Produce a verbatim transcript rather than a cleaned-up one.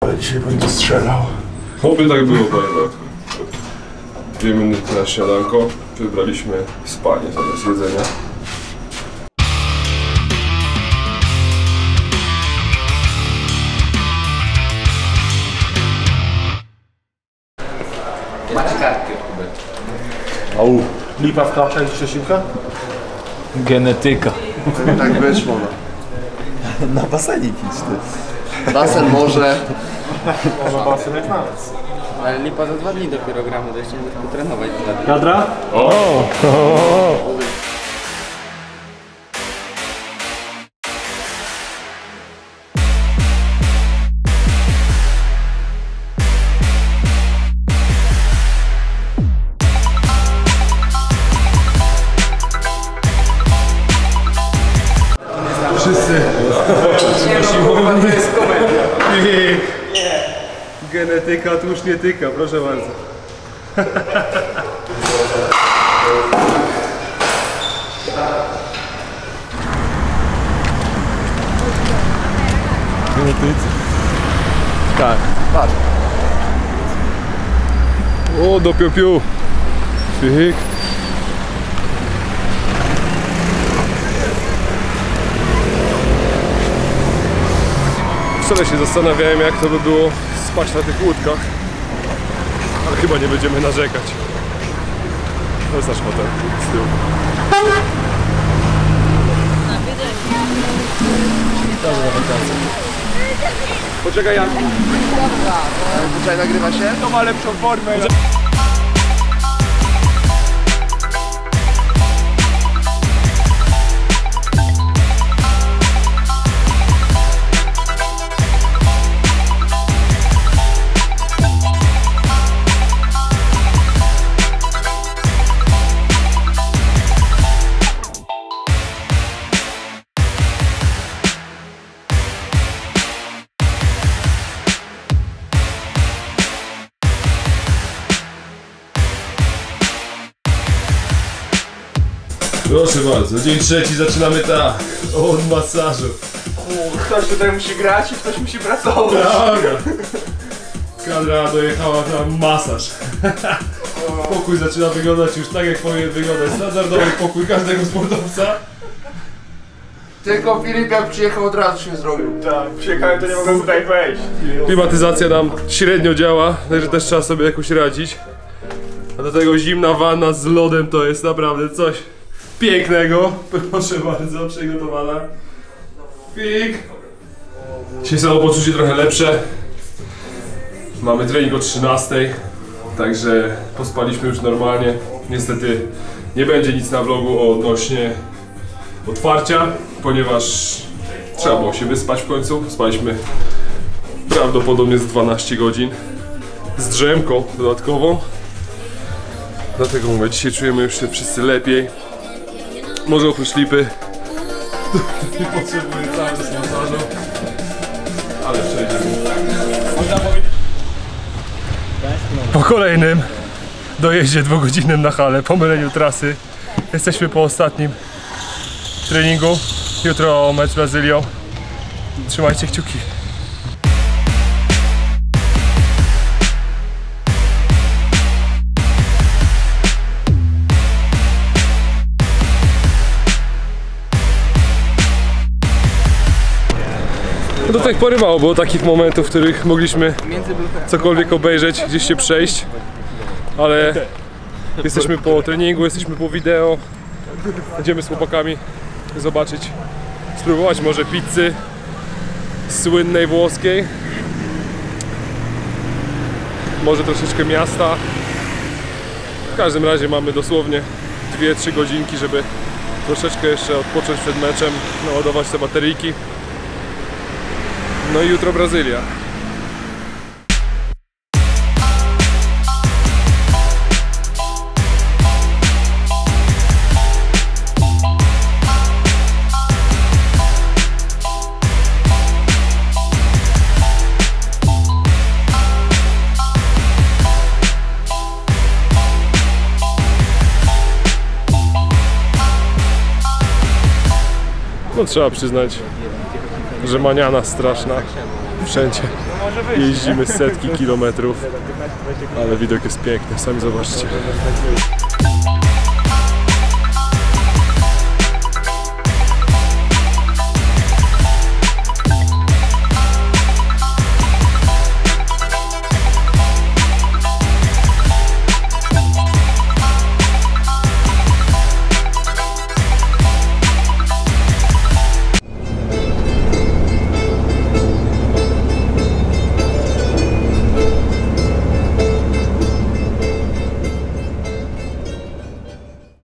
Ale dzisiaj będzie strzelał. Oby tak było, panie Bartku. Dwie minuty na śniadanko. Wybraliśmy spanie zamiast jedzenia. Macie kartki od Kuby. Au. Lipa w kapczach i szczesinka? Genetyka. Tak wyszło, no. Na basenie pić ty. Basen może. Może basen jak na nas. Ale Lipa za dwa dni dopiero gramy, to jeszcze nie muszę potrenować. Kadra? O! O! Wszyscy. Kurwa, to jest komedia. Genetyka tłuszcz nie tyka, proszę bardzo. Genetycy. Tak. Patrz. O, do piu-piu. Fyk. Wczoraj się zastanawiałem, jak to by było spać na tych łódkach, ale chyba nie będziemy narzekać. To jest nasz hotel z tyłu. Poczekaj, Jan. Poczekaj, nagrywa się? To ma lepszą formę. Proszę bardzo, dzień trzeci zaczynamy tak, od masażu. Ktoś tutaj musi grać i ktoś musi pracować. Dobra. Kadra dojechała na masaż. Pokój zaczyna wyglądać już tak, jak powinien wyglądać standardowy pokój każdego sportowca. Tylko Filip jak przyjechał od razu się zrobił. Tak, przyjechałem, to nie mogłem tutaj wejść. Klimatyzacja nam średnio działa, także też trzeba sobie jakoś radzić. A do tego zimna wanna z lodem to jest naprawdę coś pięknego. Proszę bardzo, przygotowana. Fik. Dzisiaj samopoczucie trochę lepsze. Mamy trening o trzynastej, także pospaliśmy już normalnie. Niestety nie będzie nic na vlogu odnośnie otwarcia, ponieważ trzeba było się wyspać w końcu. Spaliśmy prawdopodobnie z dwanaście godzin z drzemką dodatkową. Dlatego mówię, dzisiaj czujemy już się wszyscy lepiej. Może oprócz Lipy, nie potrzebuję cały czas masażu, ale przejdziemy. Po kolejnym dojeździe dwugodzinnym na halę, po myleniu trasy, jesteśmy po ostatnim treningu. Jutro mecz z Brazylią. Trzymajcie kciuki. Do tej pory mało było takich momentów, w których mogliśmy cokolwiek obejrzeć, gdzieś się przejść, ale jesteśmy po treningu, jesteśmy po wideo, będziemy z chłopakami zobaczyć, spróbować może pizzy słynnej włoskiej, może troszeczkę miasta. W każdym razie mamy dosłownie dwie trzy godzinki, żeby troszeczkę jeszcze odpocząć przed meczem, naładować te bateryjki. No i jutro Brazylia. No trzeba przyznać, że maniana straszna. wszędzie jeździmy setki kilometrów, ale widok jest piękny, sami zobaczcie.